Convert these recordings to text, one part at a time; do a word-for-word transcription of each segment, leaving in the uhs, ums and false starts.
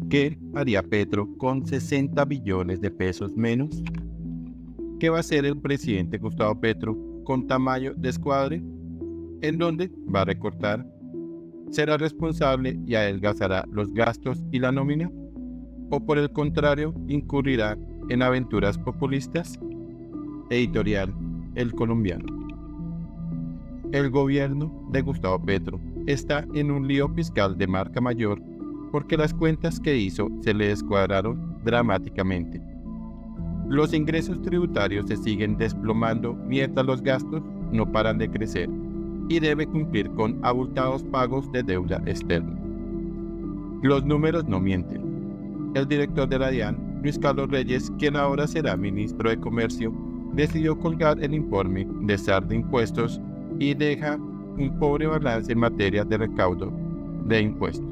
¿Qué haría Petro con sesenta billones de pesos menos? ¿Qué va a hacer el presidente Gustavo Petro con tamaño de escuadre? ¿En dónde va a recortar? ¿Será responsable y adelgazará los gastos y la nómina? ¿O por el contrario, incurrirá en aventuras populistas? Editorial El Colombiano. El gobierno de Gustavo Petro está en un lío fiscal de marca mayor porque las cuentas que hizo se le descuadraron dramáticamente. Los ingresos tributarios se siguen desplomando mientras los gastos no paran de crecer y debe cumplir con abultados pagos de deuda externa. Los números no mienten. El director de la DIAN, Luis Carlos Reyes, quien ahora será ministro de Comercio, decidió colgar el informe de S A R de impuestos y deja un pobre balance en materia de recaudo de impuestos.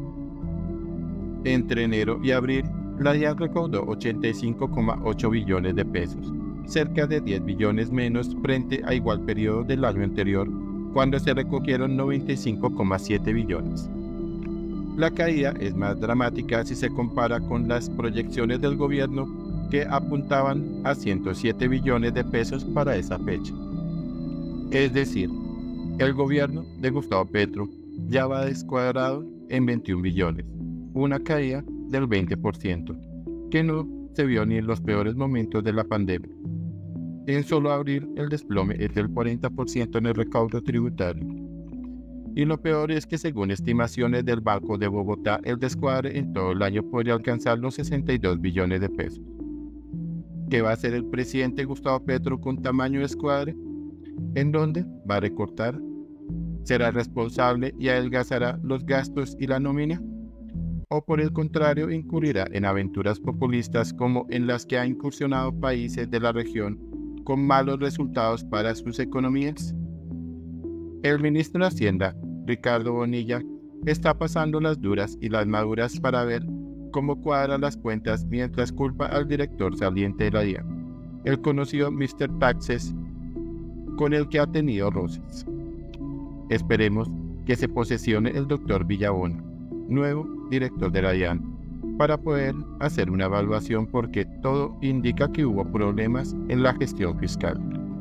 Entre enero y abril, la DIAN recaudó ochenta y cinco coma ocho billones de pesos, cerca de diez billones menos frente a igual periodo del año anterior, cuando se recogieron noventa y cinco coma siete billones. La caída es más dramática si se compara con las proyecciones del gobierno que apuntaban a ciento siete billones de pesos para esa fecha. Es decir, el gobierno de Gustavo Petro ya va descuadrado en veintiún billones, una caída del veinte por ciento, que no se vio ni en los peores momentos de la pandemia. En solo abril el desplome es del cuarenta por ciento en el recaudo tributario. Y lo peor es que según estimaciones del Banco de Bogotá, el descuadre en todo el año podría alcanzar los sesenta y dos billones de pesos. ¿Qué va a hacer el presidente Gustavo Petro con tamaño de escuadre? ¿En dónde va a recortar? ¿Será responsable y adelgazará los gastos y la nómina? ¿O por el contrario incurrirá en aventuras populistas como en las que ha incursionado países de la región con malos resultados para sus economías? El ministro de Hacienda, Ricardo Bonilla, está pasando las duras y las maduras para ver cómo cuadran las cuentas mientras culpa al director saliente de la DIAN, el conocido mister Taxes, con el que ha tenido roces. Esperemos que se posesione el doctor Villabona, nuevo director de la DIAN, para poder hacer una evaluación porque todo indica que hubo problemas en la gestión fiscal.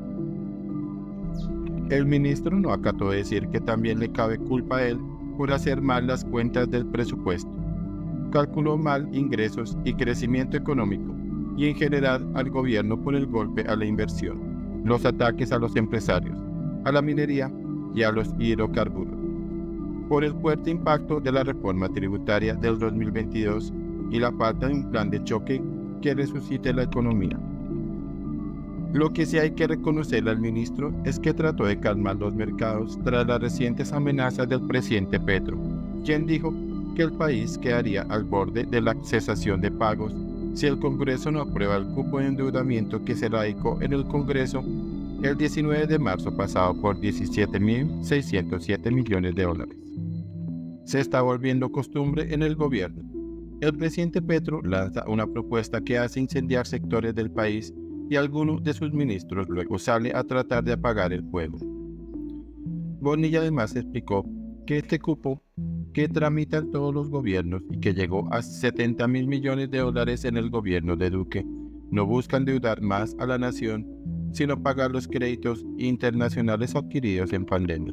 El ministro no acató de decir que también le cabe culpa a él por hacer mal las cuentas del presupuesto. Calculó mal ingresos y crecimiento económico y en general al gobierno por el golpe a la inversión, los ataques a los empresarios, a la minería y a los hidrocarburos, por el fuerte impacto de la reforma tributaria del dos mil veintidós y la falta de un plan de choque que resucite la economía. Lo que sí hay que reconocerle al ministro es que trató de calmar los mercados tras las recientes amenazas del presidente Petro, quien dijo que el país quedaría al borde de la cesación de pagos si el Congreso no aprueba el cupo de endeudamiento que se radicó en el Congreso el diecinueve de marzo pasado por diecisiete mil seiscientos siete millones de dólares. Se está volviendo costumbre en el gobierno. El presidente Petro lanza una propuesta que hace incendiar sectores del país y alguno de sus ministros luego sale a tratar de apagar el fuego. Bonilla además explicó que este cupo que tramitan todos los gobiernos y que llegó a setenta mil millones de dólares en el gobierno de Duque no busca endeudar más a la nación, sino pagar los créditos internacionales adquiridos en pandemia.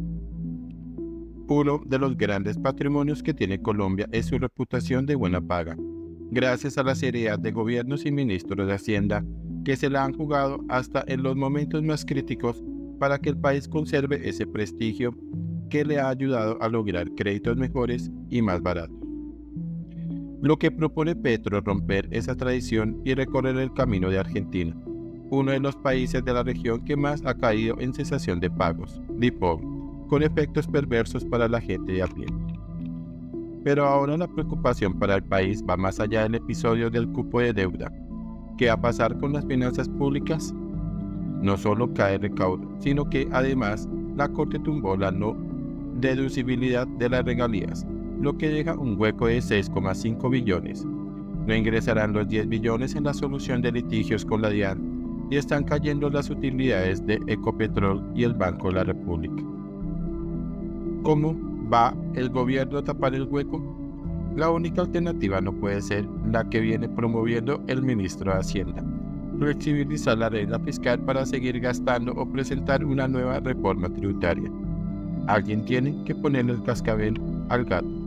Uno de los grandes patrimonios que tiene Colombia es su reputación de buena paga, gracias a la seriedad de gobiernos y ministros de Hacienda que se la han jugado hasta en los momentos más críticos para que el país conserve ese prestigio que le ha ayudado a lograr créditos mejores y más baratos. Lo que propone Petro es romper esa tradición y recorrer el camino de Argentina, uno de los países de la región que más ha caído en cesación de pagos, default, con efectos perversos para la gente de a pie. Pero ahora la preocupación para el país va más allá del episodio del cupo de deuda. ¿Qué va a pasar con las finanzas públicas? No solo cae el recaudo, sino que además la Corte tumbó la no deducibilidad de las regalías, lo que deja un hueco de seis coma cinco billones. No ingresarán los diez billones en la solución de litigios con la DIAN y están cayendo las utilidades de Ecopetrol y el Banco de la República. ¿Cómo va el gobierno a tapar el hueco? La única alternativa no puede ser la que viene promoviendo el ministro de Hacienda: flexibilizar la regla fiscal para seguir gastando o presentar una nueva reforma tributaria. Alguien tiene que ponerle el cascabel al gato.